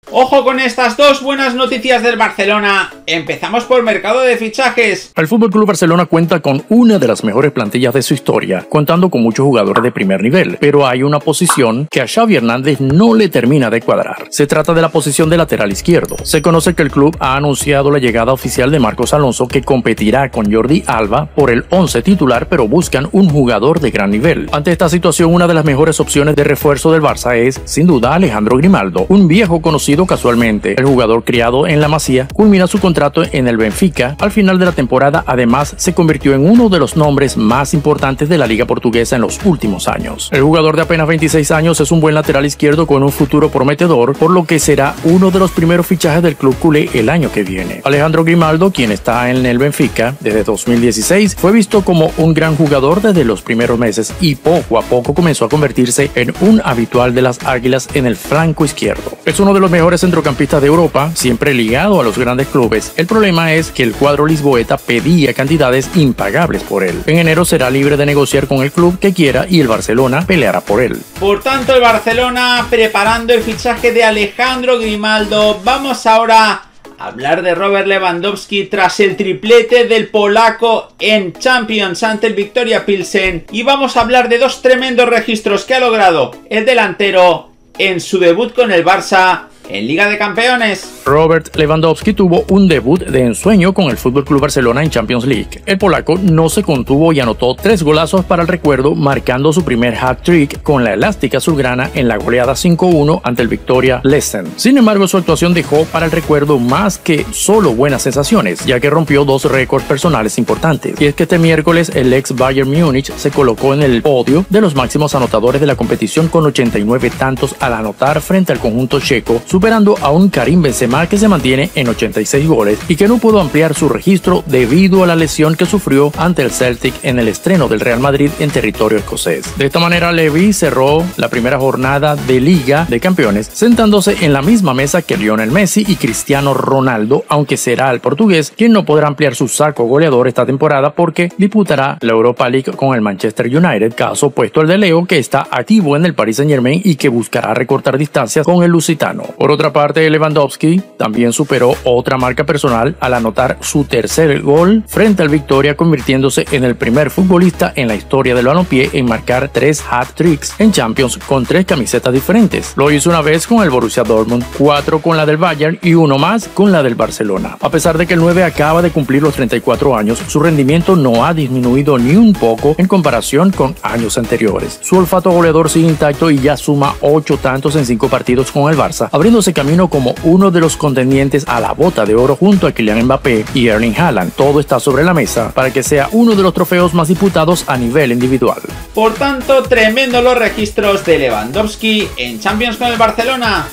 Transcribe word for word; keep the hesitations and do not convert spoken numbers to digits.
Ojo con estas dos buenas noticias del Barcelona. Empezamos por mercado de fichajes. El F C Barcelona cuenta con una de las mejores plantillas de su historia, contando con muchos jugadores de primer nivel, pero hay una posición que a Xavi Hernández no le termina de cuadrar. Se trata de la posición de lateral izquierdo. Se conoce que el club ha anunciado la llegada oficial de Marcos Alonso, que competirá con Jordi Alba por el once titular, pero buscan un jugador de gran nivel. Ante esta situación, una de las mejores opciones de refuerzo del Barça es, sin duda, Alejandro Grimaldo, un viejo conocido casualmente. El jugador criado en la Masía culmina su contrato en el Benfica al final de la temporada. Además, se convirtió en uno de los nombres más importantes de la liga portuguesa en los últimos años. El jugador de apenas veintiséis años es un buen lateral izquierdo con un futuro prometedor, por lo que será uno de los primeros fichajes del club culé el año que viene. Alejandro Grimaldo, quien está en el Benfica desde dos mil dieciséis, fue visto como un gran jugador desde los primeros meses y poco a poco comenzó a convertirse en un habitual de las Águilas en el flanco izquierdo. Es uno de los mejores centrocampistas de Europa, siempre ligado a los grandes clubes. El problema es que el cuadro lisboeta pedía cantidades impagables por él. En enero será libre de negociar con el club que quiera y el Barcelona peleará por él. Por tanto, el Barcelona preparando el fichaje de Alejandro Grimaldo. Vamos ahora a hablar de Robert Lewandowski tras el triplete del polaco en Champions ante el Viktoria Pilsen. Y vamos a hablar de dos tremendos registros que ha logrado el delantero en su debut con el Barça en Liga de Campeones. Robert Lewandowski tuvo un debut de ensueño con el F C Barcelona en Champions League. El polaco no se contuvo y anotó tres golazos para el recuerdo, marcando su primer hat-trick con la elástica azulgrana en la goleada cinco uno ante el Victoria Plzen. Sin embargo, su actuación dejó para el recuerdo más que solo buenas sensaciones, ya que rompió dos récords personales importantes. Y es que este miércoles el ex Bayern Múnich se colocó en el podio de los máximos anotadores de la competición con ochenta y nueve tantos al anotar frente al conjunto checo, superando a un Karim Benzema que se mantiene en ochenta y seis goles y que no pudo ampliar su registro debido a la lesión que sufrió ante el Celtic en el estreno del Real Madrid en territorio escocés. De esta manera, Levy cerró la primera jornada de Liga de Campeones sentándose en la misma mesa que Lionel Messi y Cristiano Ronaldo, aunque será el portugués quien no podrá ampliar su saco goleador esta temporada porque disputará la Europa League con el Manchester United, caso opuesto al de Leo, que está activo en el Paris Saint-Germain y que buscará recortar distancias con el lusitano. Por otra parte, Lewandowski también superó otra marca personal al anotar su tercer gol frente al Victoria, convirtiéndose en el primer futbolista en la historia del balompié en marcar tres hat-tricks en Champions con tres camisetas diferentes. Lo hizo una vez con el Borussia Dortmund, cuatro con la del Bayern y uno más con la del Barcelona. A pesar de que el nueve acaba de cumplir los treinta y cuatro años, su rendimiento no ha disminuido ni un poco en comparación con años anteriores. Su olfato goleador sigue intacto y ya suma ocho tantos en cinco partidos con el Barça, abriéndose camino como uno de los contendientes a la bota de oro junto a Kylian Mbappé y Erling Haaland. Todo está sobre la mesa para que sea uno de los trofeos más disputados a nivel individual. Por tanto, tremendo los registros de Lewandowski en Champions con el Barcelona.